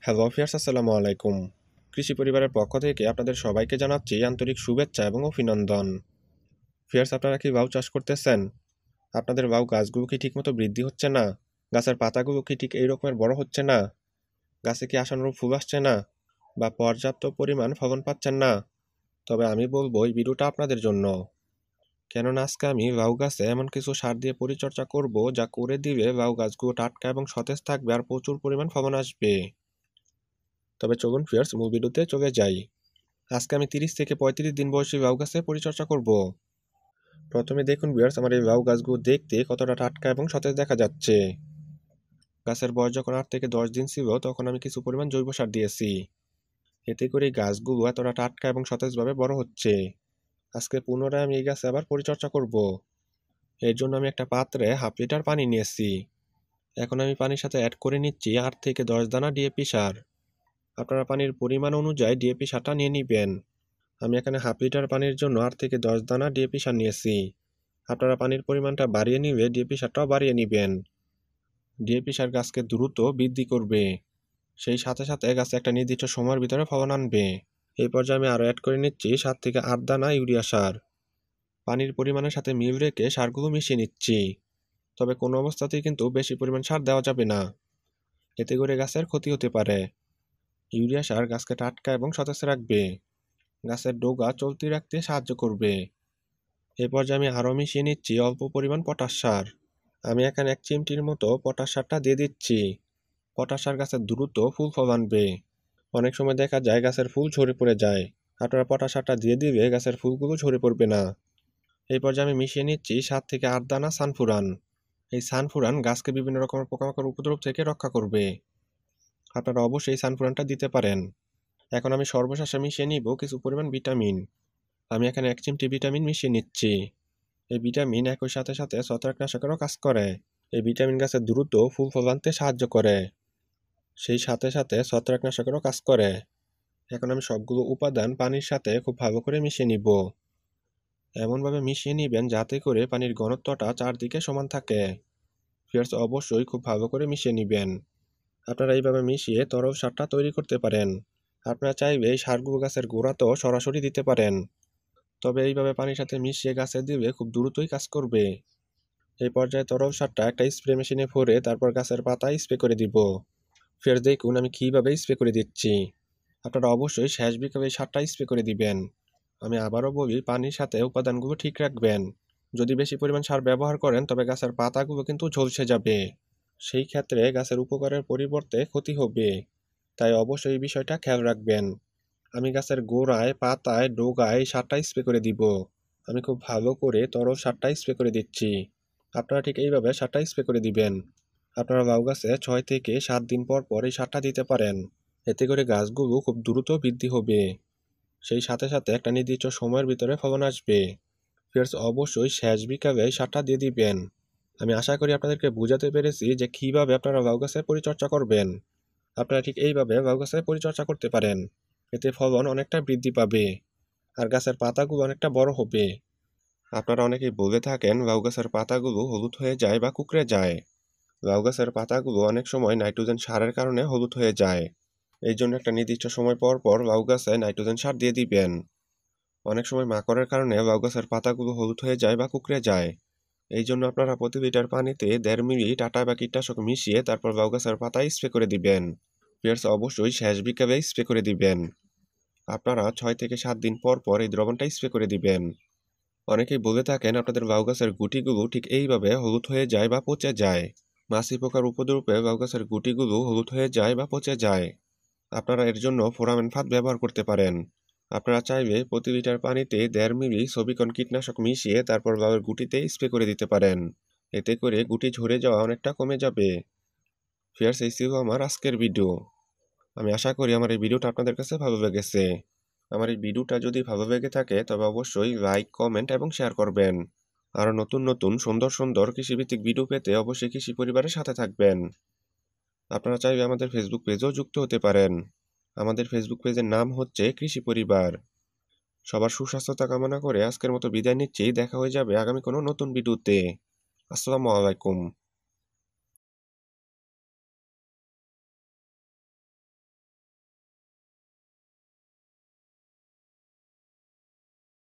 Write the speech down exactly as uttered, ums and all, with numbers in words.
Hello viewers, আসসালামু আলাইকুম। কৃষি পরিবারের পক্ষ থেকে আপনাদের সবাইকে জানাচ্ছি আন্তরিক শুভেচ্ছা এবং অভিনন্দন। ভিউয়ার্স, আপনারা কি লাউ চাষ করতেছেন? আপনাদের লাউ গাছগুলো কি ঠিকমতো বৃদ্ধি হচ্ছে না? গাছের পাতাগুলো কি ঠিক এই রকমের বড় হচ্ছে না? গাছে কি আশানুরূপ ফুল আসছে না? বা পর্যাপ্ত পরিমাণ ফলন পাচ্ছেন না? তবে আমি বলবো এই ভিডিওটা আপনাদের জন্য। কেননা আজকে আমি লাউ গাছে এমন কিছু সার দিয়ে পরিচর্যা করব যা করে দিলে লাউ গাছগুলো টাটকা এবং সতেজ থাকবে আর প্রচুর পরিমাণ ফলন আসবে। তবে চলুন ভিউয়ার্স, মূল ভিডিওতে চলে যাই। আজকে আমি তিরিশ থেকে পঁয়ত্রিশ দিন বয়সী লাউ গাছে পরিচর্যা করব। প্রথমে দেখুন ভিউয়ার্স, আমার এই লাউ গাছগুলো দেখতে কতটা টাটকা এবং সতেজ দেখা যাচ্ছে। গাছের বয়স যখন আট থেকে দশ দিন ছিল তখন আমি কিছু পরিমাণ জৈব সার দিয়েছি। এতে করে এই গাছগুলো এতটা টাটকা এবং সতেজভাবে বড় হচ্ছে। আজকে পুনরায় আমি এই গাছে আবার পরিচর্যা করব। এর জন্য আমি একটা পাত্রে হাফ লিটার পানি নিয়েছি। এখন আমি পানির সাথে অ্যাড করে নিচ্ছি আট থেকে দশ দানা ডিএপি সার। আপনারা পানির পরিমাণ অনুযায়ী ডিএপি সারটা নিয়ে নিবেন। আমি এখানে হাফ লিটার পানির জন্য আট থেকে দশ দানা ডিএপি সার নিয়েছি। আপনারা পানির পরিমাণটা বাড়িয়ে নিলে ডিএপি সারটাও বাড়িয়ে নেবেন। ডিএপি সার গাছকে দ্রুত বৃদ্ধি করবে, সেই সাথে সাথে গাছে একটা নির্দিষ্ট সময়ের ভিতরে ফলন আনবে। এই পর্যায়ে আমি আরও অ্যাড করে নিচ্ছি সাত থেকে আট দানা ইউরিয়া সার। পানির পরিমাণের সাথে মিল রেখে সারগুলো মিশিয়ে নিচ্ছি। তবে কোনো অবস্থাতেই কিন্তু বেশি পরিমাণ সার দেওয়া যাবে না, এতে করে গাছের ক্ষতি হতে পারে। ইউরিয়া সার গাছকে টাটকা এবং সতেজ রাখবে, গাছের ডগা চলতি রাখতে সাহায্য করবে। এই পর্যায়ে আমি আরও মিশিয়ে নিচ্ছি অল্প পরিমাণ পটাশ সার। আমি এখানে এক চিমটির মতো পটাশ সারটা দিয়ে দিচ্ছি। পটাশ সার গাছের দ্রুত ফুল ফল আনবে। অনেক সময় দেখা যায় গাছের ফুল ঝরে পড়ে যায়। আপনারা পটাশ সারটা দিয়ে দিলে গাছের ফুলগুলো ঝরে পড়বে না। এই পর্যায়ে আমি মিশিয়ে নিচ্ছি সাত থেকে আট দানা সানফুরান। এই সানফুরান গাছকে বিভিন্ন রকমের পোকামাকড় উপদ্রব থেকে রক্ষা করবে। আপনারা অবশ্যই এই সানফুরানটা দিতে পারেন। এখন আমি সর্বশেষে মিশিয়ে নিব কিছু পরিমাণ ভিটামিন। আমি এখানে এক চিমটি ভিটামিন মিশিয়ে নিচ্ছি। এই ভিটামিন একই সাথে সাথে ছত্রাকনাশকেরও কাজ করে। এই ভিটামিন গাছের দ্রুত ফুল ফল আনতে সাহায্য করে, সেই সাথে সাথে ছত্রাকনাশকেরও কাজ করে। এখন আমি সবগুলো উপাদান পানির সাথে খুব ভালো করে মিশিয়ে নিব। এমনভাবে মিশিয়ে নিবেন যাতে করে পানির ঘনত্বটা চারদিকে সমান থাকে। ফিয়ার্স, অবশ্যই খুব ভালো করে মিশিয়ে নিবেন। আপনারা এইভাবে মিশিয়ে তরল সারটা তৈরি করতে পারেন। আপনারা চাইলে এই সারগুলো গাছের গোড়াতেও সরাসরি দিতে পারেন। তবে এইভাবে পানির সাথে মিশিয়ে গাছে দিলে খুব দ্রুতই কাজ করবে। এই পর্যায়ে তরল সারটা একটা স্প্রে মেশিনে ভরে তারপর গাছের পাতায় স্প্রে করে দিব। ফের দেখুন আমি কীভাবে স্প্রে করে দিচ্ছি। আপনারা অবশ্যই শেষ বিকালে এই সারটা স্প্রে করে দিবেন। আমি আবারও বলি, পানির সাথে উপাদানগুলো ঠিক রাখবেন। যদি বেশি পরিমাণ সার ব্যবহার করেন তবে গাছের পাতাগুলো কিন্তু ঝলসে যাবে। সেই ক্ষেত্রে গাছের উপকারের পরিবর্তে ক্ষতি হবে। তাই অবশ্যই এই বিষয়টা খেয়াল রাখবেন। আমি গাছের গোড়ায়, পাতায়, ডগায় সারটা স্প্রে করে দিব। আমি খুব ভালো করে তরল সারটা স্প্রে করে দিচ্ছি। আপনারা ঠিক এইভাবে সারটা স্প্রে করে দিবেন। আপনারা লাউ গাছে ছয় থেকে সাত দিন পর পর এই সারটা দিতে পারেন। এতে করে গাছগুলো খুব দ্রুত বৃদ্ধি হবে, সেই সাথে সাথে একটা নির্দিষ্ট সময়ের ভিতরে ফলন আসবে। ফিয়ার্স, অবশ্যই শেষ বিকালে এই সারটা দিয়ে দিবেন। আমি আশা করি আপনাদেরকে বোঝাতে পেরেছি যে কীভাবে আপনারা লাউ গাছের পরিচর্যা করবেন। আপনারা ঠিক এইভাবে লাউ গাছের পরিচর্যা করতে পারেন। এতে ফলন অনেকটা বৃদ্ধি পাবে আর গাছের পাতাগুলো অনেকটা বড় হবে। আপনারা অনেকেই বলে থাকেন লাউ গাছের পাতাগুলো হলুদ হয়ে যায় বা কুঁকড়ে যায়। লাউ গাছের পাতাগুলো অনেক সময় নাইট্রোজেন সারের কারণে হলুদ হয়ে যায়। এই জন্য একটা নির্দিষ্ট সময় পর পর লাউ গাছে নাইট্রোজেন সার দিয়ে দিবেন। অনেক সময় মাকড়ের কারণে লাউ গাছের পাতাগুলো হলুদ হয়ে যায় বা কুঁকড়ে যায়। এই জন্য আপনারা প্রতি লিটার পানিতে দেড় মিলি টাটা বা কীটনাশক মিশিয়ে তারপর লাউ গাছের পাতায় স্প্রে করে দিবেন। পিয়ার্স, অবশ্যই শেষ বিকালে স্প্রে করে দিবেন। আপনারা ছয় থেকে সাত দিন পর পর এই দ্রবণটা স্প্রে করে দিবেন। অনেকেই বলে থাকেন আপনাদের লাউ গাছের গুটিগুলো ঠিক এইভাবে হলুদ হয়ে যায় বা পচে যায়। মাছি পোকার উপদ্রবে লাউ গাছের গুটিগুলো হলুদ হয়ে যায় বা পচে যায়। আপনারা এর জন্য ফোরামেন ফাঁদ ব্যবহার করতে পারেন। আপনারা চাইলে প্রতি লিটার পানিতে দেড় মিলি সবিকন কীটনাশক মিশিয়ে তারপর লাউয়ের গুটিতে স্প্রে করে দিতে পারেন। এতে করে গুটি ঝরে যাওয়া অনেকটা কমে যাবে। ফিয়ার্স, এই ছিল আমার আজকের ভিডিও। আমি আশা করি আমার এই ভিডিওটা আপনাদের কাছে ভালো লেগেছে। আমার এই ভিডিওটা যদি ভালো লেগে থাকে তবে অবশ্যই লাইক, কমেন্ট এবং শেয়ার করবেন। আরও নতুন নতুন সুন্দর সুন্দর কৃষিভিত্তিক ভিডিও পেতে অবশ্যই কৃষি পরিবারের সাথে থাকবেন। আপনারা চাইলে আমাদের ফেসবুক পেজেও যুক্ত হতে পারেন। আমাদের ফেসবুক পেজের নাম হচ্ছে কৃষি পরিবার। সবার সুস্বাস্থ্যতা কামনা করে আজকের মতো বিদায় নিচ্ছি। দেখা হয়ে যাবে আগামী কোনো নতুন ভিডিওতে। আসসালামু আলাইকুম।